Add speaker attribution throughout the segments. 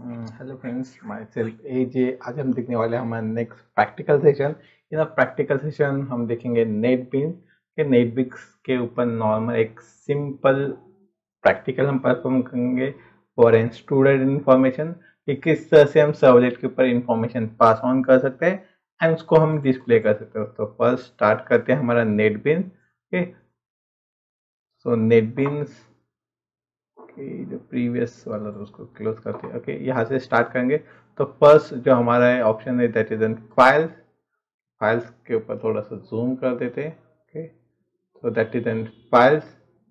Speaker 1: Hello friends, myself AJ. आज हम देखने वाले हैं हमारा next practical session. In practical session हम देखेंगे नेटबीन्स के नेटबिक्स के ऊपर नॉर्मल एक सिंपल प्रैक्टिकल हम परफॉर्म करेंगे फॉर एन स्टूडेंट इंफॉर्मेशन कि किस तरह से हम सर्वलेट के ऊपर इंफॉर्मेशन पास ऑन कर सकते हैं एंड उसको हम डिस्प्ले कर सकते हैं। तो फर्स्ट स्टार्ट करते हैं हमारा नेटबीन्स। ओके, सो नेटबीन्स जो प्रीवियस वाला तो उसको क्लोज करते हैं। ओके, यहाँ से स्टार्ट करेंगे। तो फर्स्ट जो हमारा ऑप्शन है that is an files. Files के ऊपर थोड़ा सा जूम कर देते हैं। Okay, so that is an files.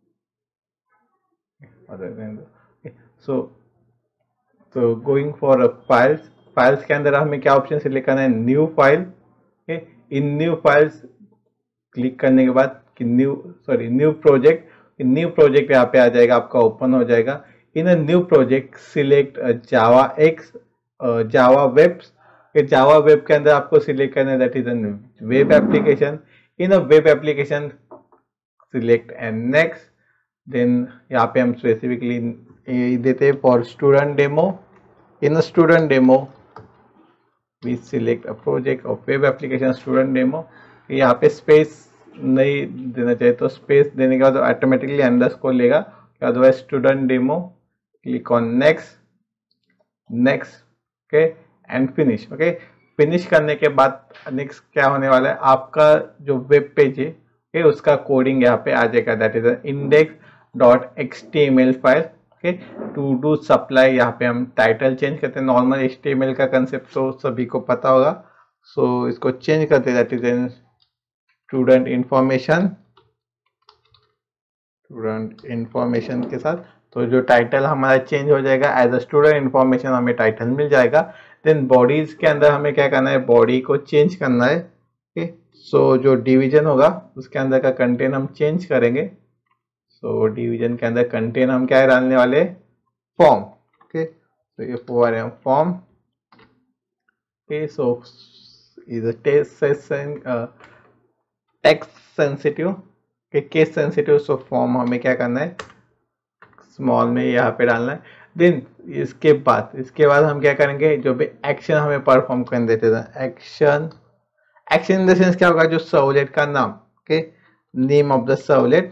Speaker 1: So तो गोइंग फॉर फाइल्स, फाइल्स के अंदर हमें क्या ऑप्शन सिलेक्ट करना है? New file. Okay, in new files click करने के बाद कि न्यू प्रोजेक्ट, न्यू प्रोजेक्ट यहाँ पे आ जाएगा, आपका ओपन हो जाएगा। In a new project select Java X, Java webs. Java web के अंदर आपको सिलेक्ट करना है that is an web application. In a web application select and next. Then यहाँ पे हम स्पेसिफिकली देते हैं for student demo. In student demo we select a project of web application student demo. यहाँ पे स्पेस नहीं देना चाहिए, तो स्पेस देने के बाद ऑटोमेटिकली अंडरस्कोर लेगा। Otherwise student demo, click on next, next. Okay and finish. Okay, finish करने के बाद नेक्स्ट क्या होने वाला है, आपका जो वेब पेज है okay, उसका कोडिंग यहाँ पे आ जाएगा that is index.html file. Okay, to do supply, यहाँ पे हम टाइटल चेंज करते हैं। नॉर्मल HTML का कंसेप्ट तो सभी को पता होगा, सो इसको चेंज करते हैं that is an student information. Student information के साथ तो जो टाइटल हमारा चेंज हो जाएगा, एज अ स्टूडेंट इंफॉर्मेशन हमें टाइटल मिल जाएगा। देन बॉडीज के अंदर हमें क्या करना है, बॉडी को चेंज करना है। ओके, सो जो डिवीजन होगा उसके अंदर का कंटेंट हम चेंज करेंगे। सो डिवीजन के अंदर कंटेंट हम क्या डालने वाले, फॉर्म। ओके, तो ये form. Okay, so is a text sensitive के केस सेंसिटिव, सो फॉर्म हमें क्या करना है, स्मॉल में यहाँ पे डालना है। देन इसके बाद हम क्या करेंगे, जो भी एक्शन हमें परफॉर्म करने देते थे, action. Action in the sense क्या होगा, जो सर्वलेट का नाम। Okay, name of the servlet.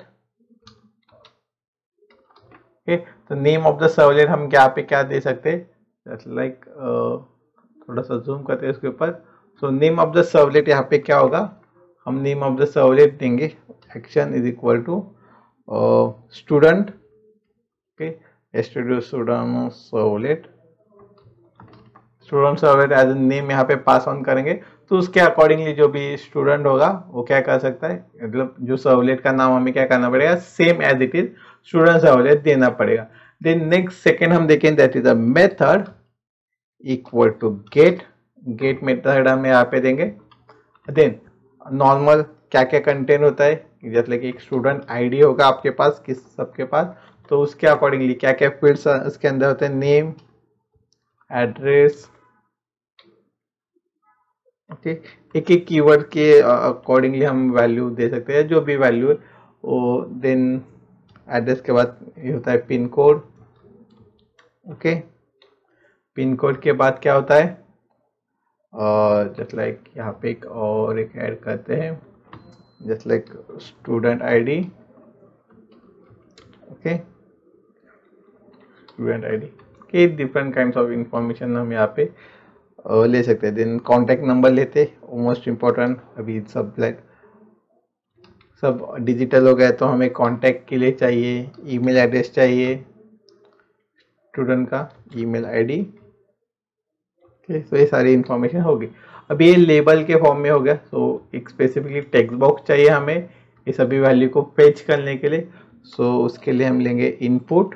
Speaker 1: Okay, तो नेम ऑफ द सर्वलेट हम यहाँ पे क्या दे सकते हैं, लाइक थोड़ा सा जूम करते हैं उसके ऊपर। So name of the servlet यहाँ पे क्या होगा, हम नेम ऑफ द सर्वलेट देंगे action is equal to student. Okay, student servlet, student servlet as name यहाँ पे पास ऑन करेंगे। तो उसके अकॉर्डिंगली जो भी स्टूडेंट होगा वो क्या कर सकता है, मतलब जो सर्वलेट का नाम हमें क्या करना पड़ेगा, same as it is student servlet देना पड़ेगा। देन नेक्स्ट सेकेंड हम देखें that is a method equal to get. Get method हम यहाँ पे देंगे। देन नॉर्मल क्या क्या कंटेंट होता है, जैसे कि एक स्टूडेंट आईडी होगा आपके पास, किस सबके पास, तो उसके अकॉर्डिंगली क्या क्या फील्ड्स उसके अंदर होते हैं, नेम, एड्रेस। ओके, एक एक कीवर्ड के अकॉर्डिंगली हम वैल्यू दे सकते हैं, जो भी वैल्यू है वो। देन एड्रेस के बाद ये होता है pin code. Okay, pin code के बाद क्या होता है, जस्ट लाइक यहाँ पे एक ऐड करते हैं, just like student ID. Okay, student ID के डिफरेंट काइंड्स ऑफ इंफॉर्मेशन हम यहाँ पे ले सकते हैं। देन कॉन्टैक्ट नंबर लेते, मोस्ट इम्पोर्टेंट। अभी सब डिजिटल हो गया, तो हमें कॉन्टैक्ट के लिए चाहिए ईमेल एड्रेस चाहिए, स्टूडेंट का ईमेल आईडी। ओके, तो ये सारी इंफॉर्मेशन होगी। अब ये लेबल के फॉर्म में हो गया, तो एक स्पेसिफिकली टेक्स्ट बॉक्स चाहिए हमें ये सभी वैल्यू को फेच करने के लिए। सो उसके लिए हम लेंगे input,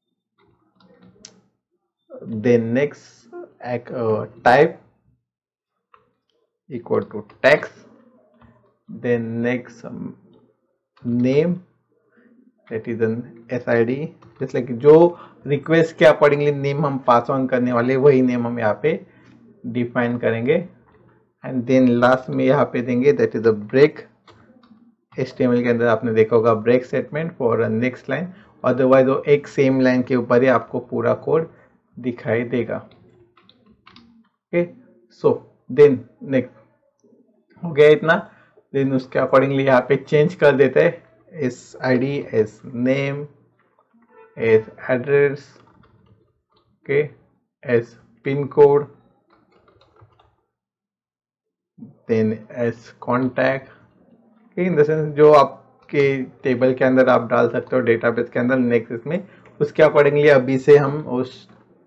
Speaker 1: then next type equal to text, then next name that is an SID। जैसे कि जो रिक्वेस्ट के अकॉर्डिंगली नेम हम पास ऑन करने वाले, वही नेम हम यहाँ पे डिफाइन करेंगे। एंड देन लास्ट में यहाँ पे देंगे that is a break. HTML के अंदर आपने देखा होगा break statement for next line, otherwise वो एक सेम लाइन के ऊपर ही आपको पूरा कोड दिखाई देगा। ओके, सो देन नेक्स्ट हो गया इतना। देन उसके अकॉर्डिंगली यहाँ पे चेंज कर देते हैं S I D, S name, S address, okay, S pin code, then S contact, in the sense जो आपके टेबल के अंदर आप डाल सकते हो डेटाबेस के अंदर। नेक्स्ट इसमें उसके अकॉर्डिंगली अभी से हम उस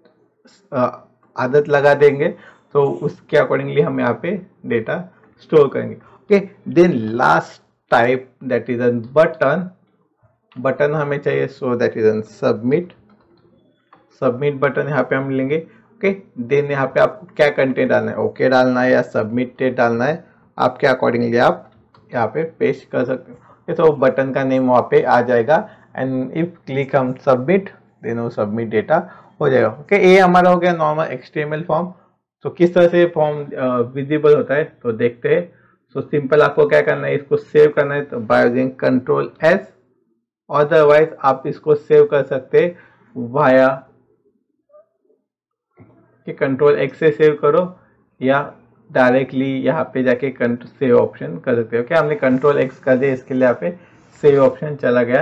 Speaker 1: आदत लगा देंगे, तो उसके अकॉर्डिंगली हम यहाँ पे डेटा स्टोर करेंगे। Okay, then last type that is an button. Button हमें चाहिए, so that is an submit. Submit button यहाँ पे हम लेंगे। ओके, देन यहाँ पे आपको क्या कंटेंट डालना है, ओके डालना है या सबमिटेड डालना है, आपके अकॉर्डिंगली आप यहाँ पे पेस्ट कर सकते हो। ओके, तो बटन का नेम वहाँ पे आ जाएगा एंड इफ क्लिक हम सबमिट, देन वो सबमिट डेटा हो जाएगा। ओके, ये हमारा हो गया नॉर्मल एक्सटीएमएल फॉर्म। तो किस तरह से फॉर्म विजिबल होता है तो देखते हैं। सो सिंपल आपको क्या करना है, इसको सेव करना है तो by using control S, otherwise आप इसको सेव कर सकते हैं वाया कि कंट्रोल एक्स से सेव करो या डायरेक्टली यहाँ पे जाके सेव ऑप्शन कर सकते हो। क्या हमने कंट्रोल एक्स कर दिया, इसके लिए यहाँ पे सेव ऑप्शन चला गया।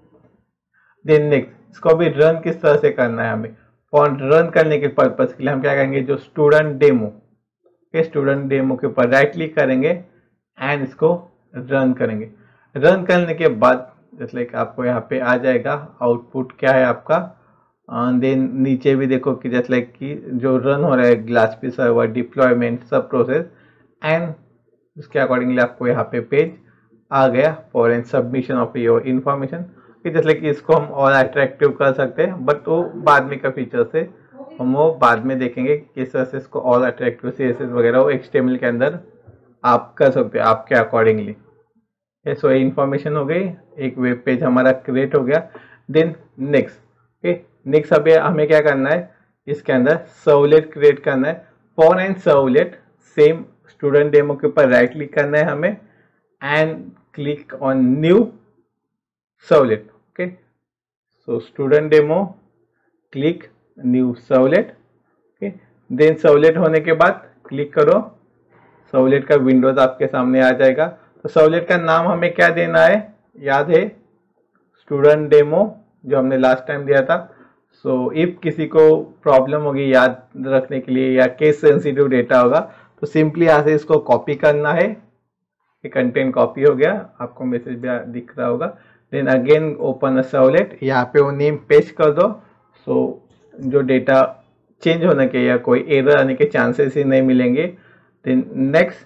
Speaker 1: देन नेक्स्ट इसको भी रन किस तरह से करना है हमें, और रन करने के पर्पज के लिए हम क्या करेंगे, जो स्टूडेंट डेमो के स्टूडेंट डेमो के ऊपर राइट क्लिक करेंगे एंड इसको रन करेंगे। रन करने के बाद जैसे लाइक आपको यहाँ पे आ जाएगा आउटपुट क्या है आपका। देन नीचे भी देखो कि जैसे लाइक कि जो रन हो रहा है ग्लासपी सर्वर डिप्लॉयमेंट सब प्रोसेस, एंड उसके अकॉर्डिंगली आपको यहाँ पे पेज आ गया for an submission of your information. जैसे लाइक इसको हम और अट्रैक्टिव कर सकते हैं, बट वो बाद में का फीचर से हम वो बाद में देखेंगे किस तरह से इसको और अट्रैक्टिव सीएसएस वगैरह वो एक्सटीएमएल के अंदर आप कर सकते हो आपके अकॉर्डिंगली। सो ये इन्फॉर्मेशन हो गई, एक वेब पेज हमारा क्रिएट हो गया। देन नेक्स्ट, ओके, नेक्स्ट अभी हमें क्या करना है, इसके अंदर सर्वलेट क्रिएट करना है। For and servlet same student demo के ऊपर राइट क्लिक करना है हमें and click on new servlet. Okay, so student demo, click new servlet. Okay, then servlet होने के बाद क्लिक करो, सर्वलेट का विंडोज आपके सामने आ जाएगा। तो सर्वलेट का नाम हमें क्या देना है, याद है स्टूडेंट डेमो जो हमने लास्ट टाइम दिया था। सो इफ किसी को प्रॉब्लम होगी याद रखने के लिए या केस सेंसिटिव डेटा होगा तो सिंपली यहाँ से इसको कॉपी करना है। ये कंटेंट कॉपी हो गया, आपको मैसेज भी दिख रहा होगा। Then again open a servlet, यहाँ पे वो नेम पेस्ट कर दो। सो जो डेटा चेंज होने के या कोई एरर आने के चांसेस ही नहीं मिलेंगे। देन नेक्स्ट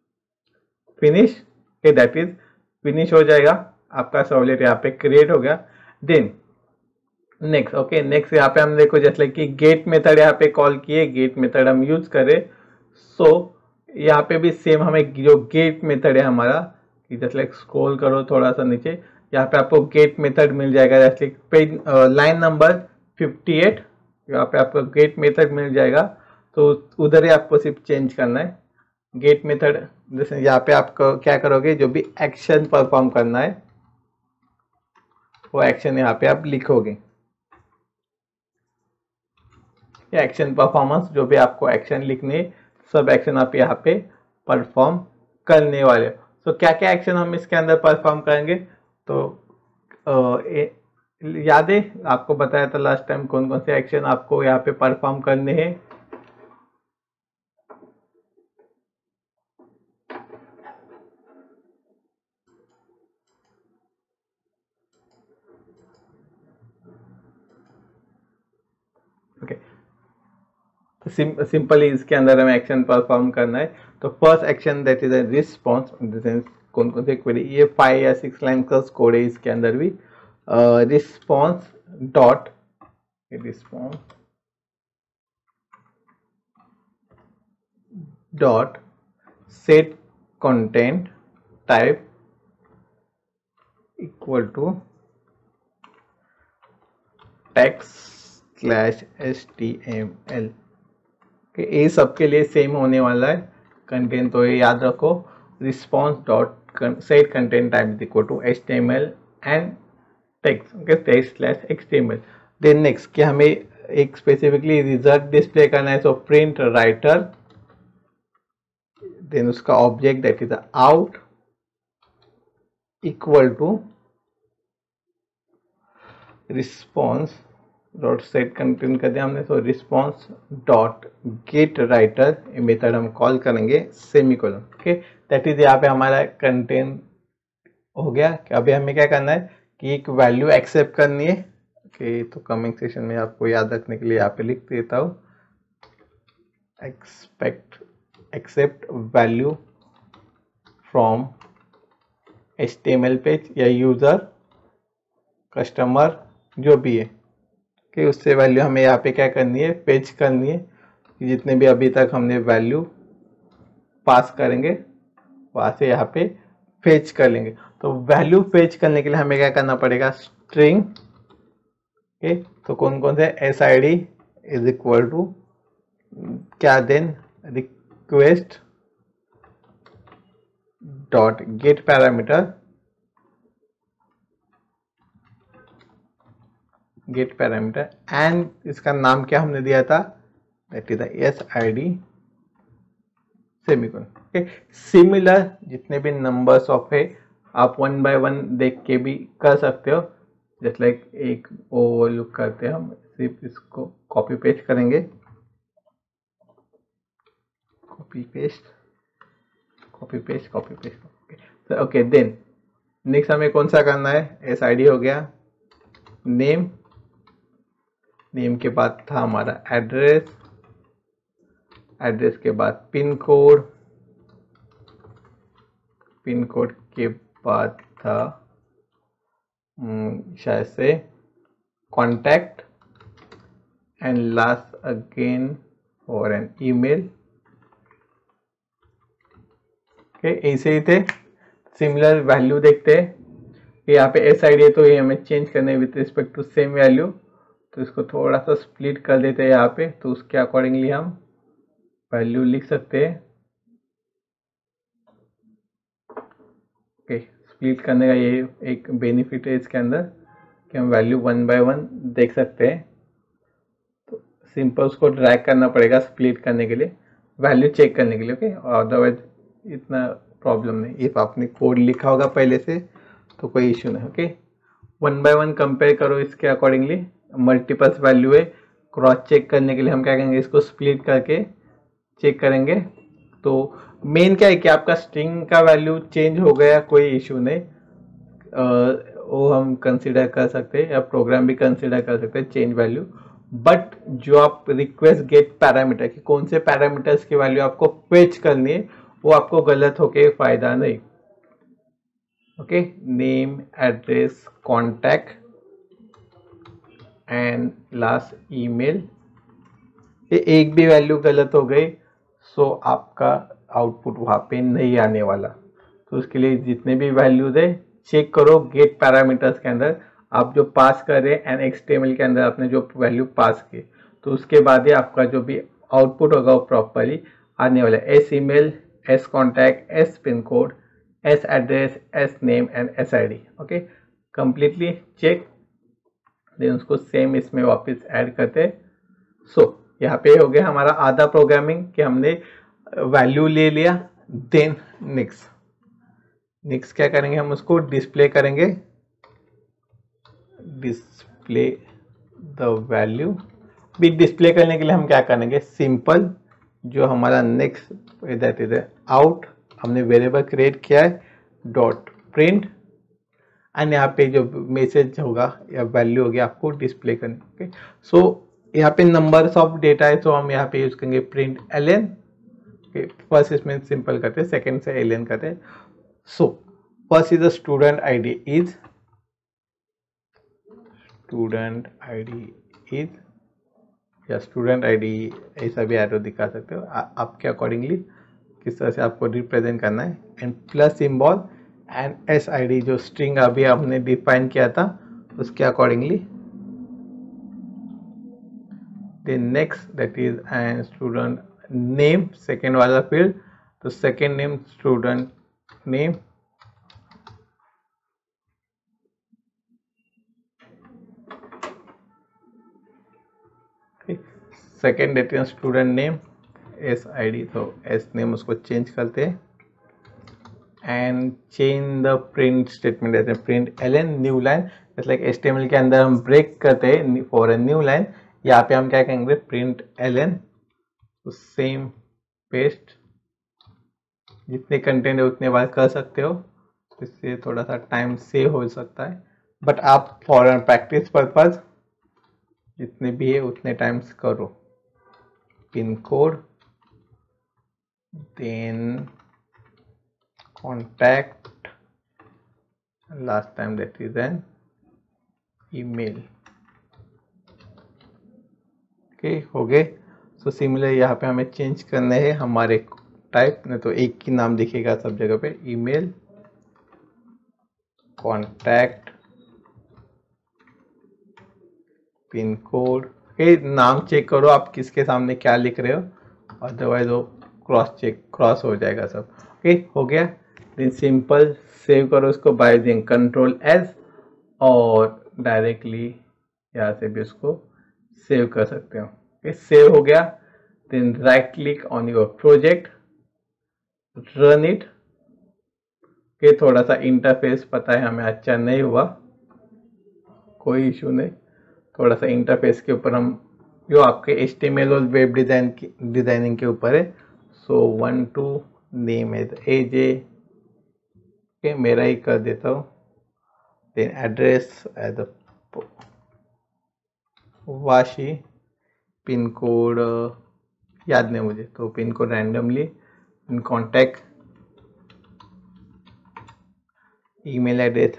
Speaker 1: फिनिश, के दैट इज फिनिश हो जाएगा, आपका सर्वलेट यहाँ पे क्रिएट हो गया। देन नेक्स्ट, ओके, नेक्स्ट यहाँ पे हम देखो जैसे कि गेट मेथड यहाँ पे कॉल किए, गेट मेथड हम यूज करें। सो यहाँ पे भी सेम हमें जो गेट मेथड है हमारा, कि जैसे स्क्रॉल करो थोड़ा सा नीचे, यहाँ पे आपको गेट मेथड मिल जाएगा। जैसे पेज लाइन नंबर 58 यहाँ पे आपको गेट मेथड मिल जाएगा, तो उधर ही आपको सिर्फ चेंज करना है गेट मेथड। जैसे यहाँ पे आपको क्या करोगे, जो भी एक्शन परफॉर्म करना है वो एक्शन यहाँ पे आप लिखोगे। एक्शन परफॉर्मेंस, जो भी आपको एक्शन लिखने सब एक्शन आप यहाँ पे परफॉर्म करने वाले हो। तो क्या क्या एक्शन हम इसके अंदर परफॉर्म करेंगे, तो याद है आपको बताया था लास्ट टाइम कौन कौन से एक्शन आपको यहाँ पे परफॉर्म करने हैं। ओके, सिंपली इसके अंदर हमें एक्शन परफॉर्म करना है। तो first action that is a response, कौन कौन से क्वेरी, ये 5 या 6 लाइन का कोड है इसके अंदर भी। Response dot set content type equal to text/html। ये सबके लिए सेम होने वाला है कंटेंट, तो ये याद रखो। Response dot set content type equal to HTML and text, okay, text/html। Then next कि हमें एक स्पेसिफिकली रिजल्ट डिस्प्ले करना है, सो प्रिंट राइटर, देन उसका object that is out equal to response dot set content कर दिया हमने, तो response dot get writer method हम कॉल करेंगे सेमीकोलन। ओके, दैट इज यहाँ पे हमारा कंटेंट हो गया। अभी हमें क्या करना है कि एक वैल्यू एक्सेप्ट करनी है। ओके, तो कमिंग सेशन में आपको याद रखने के लिए यहाँ पे लिख देता हूँ, except value from HTML page या यूजर कस्टमर जो भी है। कि उससे वैल्यू हमें यहाँ पे क्या करनी है, पेज करनी है। जितने भी अभी तक हमने वैल्यू पास करेंगे वहां से यहाँ पे फेच कर लेंगे। तो वैल्यू फेच करने के लिए हमें क्या करना पड़ेगा, स्ट्रिंग। ओके, तो कौन कौन से SID इज इक्वल टू क्या, then request dot get parameter, and इसका नाम क्या हमने दिया था, that is SID semicolon. Okay, similar जितने भी नंबर्स ऑफ है आप 1 बाय 1 देख के भी कर सकते हो। जस्ट लाइक एक ओवरलुक करते हैं, हम सिर्फ इसको कॉपी पेस्ट करेंगे, copy paste. Okay, then next हमें कौन सा करना है, SID हो गया, नेम के बाद था हमारा एड्रेस के बाद पिन कोड के बाद था शायद से contact, and last again for an email. Okay, ऐसे ही थे। सिमिलर वैल्यू देखते हैं, यहाँ पे SID है तो ये हमें चेंज करना है with respect to same value, तो इसको थोड़ा सा स्प्लिट कर देते हैं यहाँ पे, तो उसके अकॉर्डिंगली हम वैल्यू लिख सकते हैं। ओके, स्प्लिट करने का ये एक बेनिफिट है इसके अंदर कि हम वैल्यू 1 बाय 1 देख सकते हैं। तो सिंपल उसको ड्रैग करना पड़ेगा स्प्लिट करने के लिए, वैल्यू चेक करने के लिए। ओके, अदरवाइज इतना प्रॉब्लम नहीं, इफ आपने कोड लिखा होगा पहले से तो कोई इश्यू नहीं। ओके, 1 बाय 1 कंपेयर करो इसके अकॉर्डिंगली, मल्टीपल्स वैल्यू है, क्रॉस चेक करने के लिए हम क्या करेंगे, इसको स्प्लिट करके चेक करेंगे। तो मेन क्या है कि आपका स्ट्रिंग का वैल्यू चेंज हो गया, कोई इश्यू नहीं, वो हम कंसिडर कर सकते हैं, या प्रोग्राम भी कंसिडर कर सकते हैं चेंज वैल्यू। बट जो आप रिक्वेस्ट गेट पैरामीटर की कौन से पैरामीटर्स की वैल्यू आपको फेच करनी है, वो आपको गलत होके फायदा नहीं। Okay, name, address, contact and last email, ये एक भी वैल्यू गलत हो गई सो आपका आउटपुट वहां पे नहीं आने वाला। तो उसके लिए जितने भी वैल्यूज है चेक करो गेट पैरामीटर्स के अंदर, आप जो पास कर रहे हैं एंड HTML के अंदर आपने जो वैल्यू पास की, तो उसके बाद ही आपका जो भी आउटपुट होगा वो प्रॉपरली आने वाला है। S email, S contact, S pin code, S address, S name and SID। Okay, completely check, then उसको सेम इसमें वापस ऐड करते हैं। सो यहाँ पे हो गया हमारा आधा प्रोग्रामिंग कि हमने वैल्यू ले लिया। देन नेक्स्ट क्या करेंगे, हम उसको डिस्प्ले करेंगे, डिस्प्ले द वैल्यू। भी डिस्प्ले करने के लिए हम क्या करेंगे, सिंपल जो हमारा नेक्स्ट दैट इज आउट, हमने वेरिएबल क्रिएट किया है डॉट प्रिंट, एंड यहाँ पे जो मैसेज होगा या वैल्यू होगी आपको डिस्प्ले करनी। ओके, सो यहाँ पे नंबर्स ऑफ डेटा है, तो हम यहाँ पे यूज करेंगे प्रिंट ln। फर्स्ट इसमें सिंपल करते हैं, सेकेंड से ln करते हैं। So first is the student ID is या स्टूडेंट आईडी, ऐसा भी एरो दिखा सकते हो आपके अकॉर्डिंगली किस तरह से आपको रिप्रेजेंट करना है, and plus symbol and SID जो स्ट्रिंग अभी हमने डिफाइन किया था उसके accordingly. Then next that is and student name, second वाला फील्ड, तो second name student name, second देते हैं स्टूडेंट नेम SID, तो एस नेम उसको चेंज करते हैं and change the print statement देते हैं प्रिंट ln न्यू लाइन, जैसे लाइक HTML के अंदर हम ब्रेक करते हैं फॉर ए न्यू लाइन, यहाँ पे हम क्या कहेंगे प्रिंट ln, तो सेम पेस्ट, जितने कंटेंट है उतने बार कर सकते हो, इससे थोड़ा सा टाइम सेव हो सकता है, बट आप फॉर प्रैक्टिस पर्पज जितने भी है उतने टाइम्स करो। Pin code, then contact, last time that is an email. Okay, हो गए। सो सिमिलर यहाँ पे हमें चेंज करने हैं हमारे टाइप, नहीं तो एक ही नाम दिखेगा सब जगह पे, ईमेल, कॉन्टैक्ट, पिन कोड। नाम चेक करो आप किसके सामने क्या लिख रहे हो, अदरवाइज वो क्रॉस हो जाएगा सब। ओके, हो गया। देन सिंपल सेव करो इसको बाय यूजिंग Ctrl+S, और डायरेक्टली यहाँ से भी उसको सेव कर सकते हो। ओके, सेव हो गया। Then right click on your project, run it. Okay, थोड़ा सा इंटरफेस पता है हमें अच्छा नहीं हुआ, कोई इशू नहीं, थोड़ा सा इंटरफेस के ऊपर हम जो आपके HTML और वेब डिजाइनिंग के ऊपर है। So 1 2 name as AJ, okay, मेरा ही कर देता हूँ। Then address as Vashi, pin code याद नहीं मुझे, तो pin code randomly, in contact, email address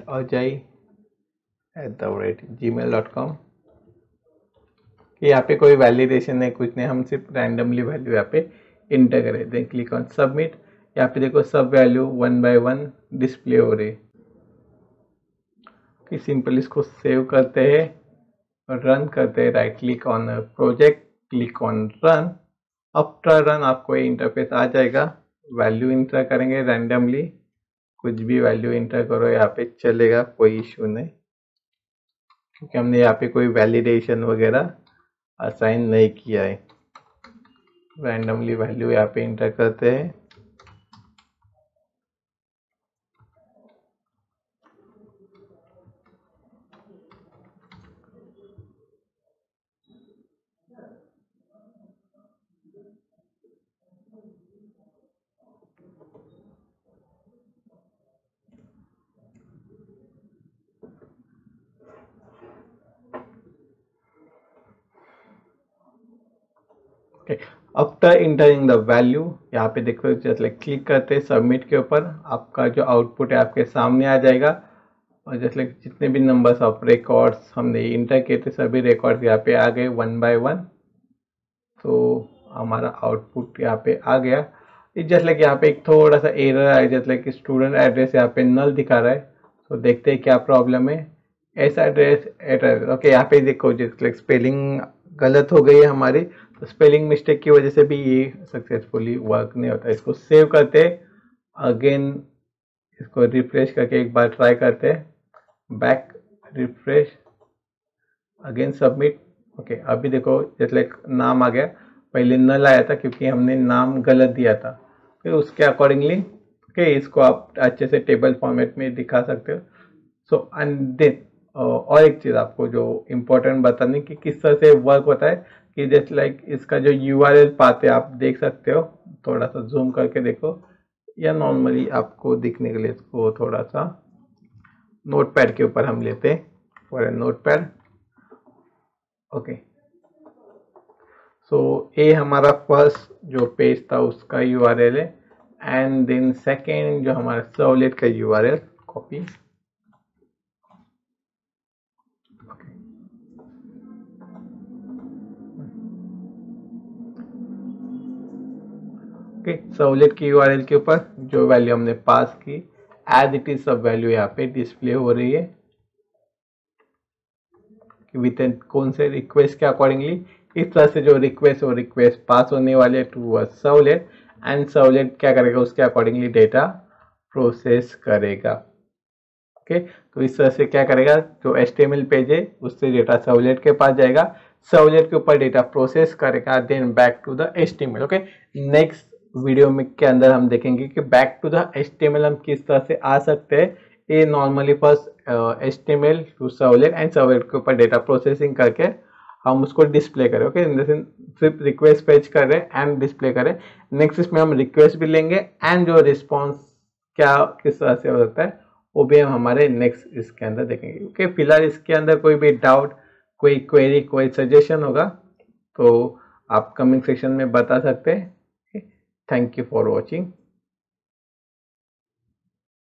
Speaker 1: ajay@gmail.com। यहाँ पे कोई वैलिडेशन नहीं, कुछ नहीं, हम सिर्फ रैंडमली वैल्यू यहाँ पे इंटर करें। Then click on submit. यहाँ पे देखो सब वैल्यू 1 by 1 डिस्प्ले हो रही है। सिंपल इसको सेव करते हैं और रन करते हैं। Right click on project, click on run. After run आपको ये इंटरफेस आ जाएगा। वैल्यू इंटर करेंगे रैंडमली, कुछ भी वैल्यू इंटर करो यहाँ पे चलेगा, कोई इश्यू नहीं, क्योंकि हमने यहाँ पे कोई वैलिडेशन वगैरह असाइन नहीं किया है। रैंडमली वैल्यू यहाँ पे इंटर करते हैं। आफ्टर इंटरिंग द वैल्यू, यहाँ पे देखो जैसे क्लिक करते हैं सबमिट के ऊपर, आपका जो आउटपुट है आपके सामने आ जाएगा। और जैसे जितने भी नंबर्स ऑफ रिकॉर्ड्स हमने इंटर किए थे सभी रिकॉर्ड्स यहाँ पे आ गए 1 by 1। तो हमारा आउटपुट यहाँ पे आ गया। जैसे लाइक यहाँ पे एक थोड़ा सा एरर आया, जैसे लाइक स्टूडेंट एड्रेस यहाँ पे नल दिखा रहा है, तो देखते हैं क्या प्रॉब्लम है। ऐसा एड्रेस ओके, यहाँ पे देखो जैसे लाइक स्पेलिंग गलत हो गई है हमारी, तो स्पेलिंग मिस्टेक की वजह से भी ये सक्सेसफुली वर्क नहीं होता। इसको सेव करते, अगेन इसको रिफ्रेश करके एक बार ट्राई करते हैं, back refresh, again submit. Okay, अभी देखो जैसे लाइक नाम आ गया, पहले नल आया था क्योंकि हमने नाम गलत दिया था। फिर उसके अकॉर्डिंगली ओके, इसको आप अच्छे से टेबल फॉर्मेट में दिखा सकते हो। सो एंड देन और एक चीज़ आपको जो इम्पोर्टेंट बताने की किस तरह से वर्क होता है कि जैसे लाइक इसका जो URL पाते आप देख सकते हो, थोड़ा सा जूम करके देखो, या नॉर्मली आपको दिखने के लिए इसको थोड़ा सा नोटपैड के ऊपर हम लेते हैं, for a notepad. Okay, so ये हमारा फर्स्ट जो पेज था उसका URL है, एंड देन सेकेंड जो हमारा सर्वलेट का URL, कॉपी। ओके, सर्वलेट की URL के ऊपर जो वैल्यू हमने पास की एज इट इज सब वैल्यू यहाँ पे डिस्प्ले हो रही है विथ कौन से रिक्वेस्ट के अकॉर्डिंगली। इस तरह से जो रिक्वेस्ट और रिक्वेस्ट पास होने वाले टू सर्वलेट, एंड सर्वलेट क्या करेगा उसके अकॉर्डिंगली डेटा प्रोसेस करेगा। ओके, तो इस तरह से क्या करेगा, जो HTML पेज है उससे डेटा सर्वलेट के पास जाएगा, सर्वलेट के ऊपर डेटा प्रोसेस करेगा, then back to the HTML। Okay, next video में के अंदर हम देखेंगे कि बैक टू द HTML हम किस तरह से आ सकते हैं। ये normally first HTML to servlet and servlet के ऊपर डेटा प्रोसेसिंग करके हम उसको डिस्प्ले करें। ओके, सिर्फ रिक्वेस्ट फेच कर रहे हैं एंड डिस्प्ले करें। नेक्स्ट इसमें हम रिक्वेस्ट भी लेंगे एंड जो रिस्पॉन्स क्या किस तरह से हो सकता है वो भी हम हमारे नेक्स्ट इसके अंदर देखेंगे। ओके, फिलहाल इसके अंदर कोई भी डाउट, कोई क्वेरी, कोई सजेशन होगा तो आप कमेंट सेक्शन में बता सकते हैं। Thank you for watching.